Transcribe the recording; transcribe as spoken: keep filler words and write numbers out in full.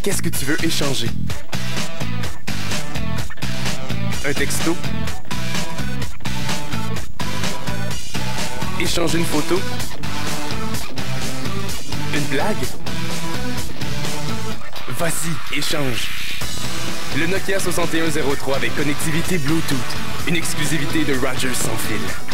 Qu'est-ce que tu veux échanger? Un texto? Échanger une photo? Une blague? Vas-y, échange. Le Nokia soixante et un zéro trois avec connectivité Bluetooth. Une exclusivité de Rogers sans fil.